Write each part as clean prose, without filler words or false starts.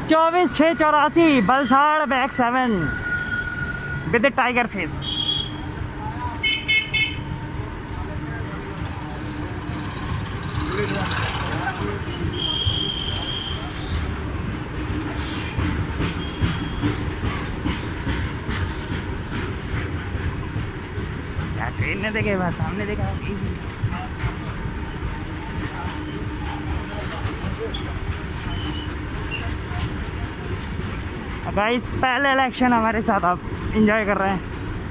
24/6/84 valsad wag7 with the tiger face। क्या train ने देखे बस सामने देखा। गाइस पहले इलेक्शन हमारे साथ आप एंजॉय कर रहे हैं।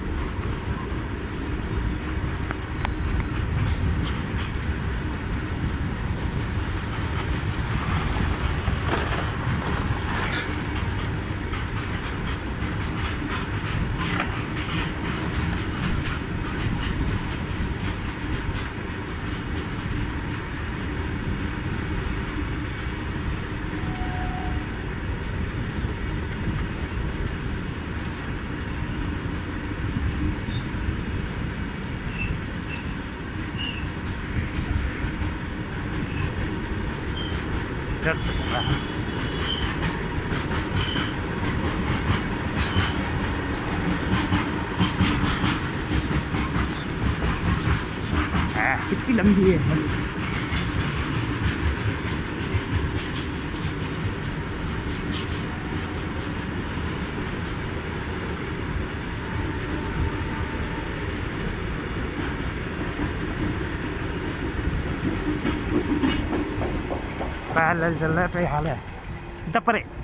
कितनी लंबी है। पैरेलल चल रहा है तो ये हाल है। दपरे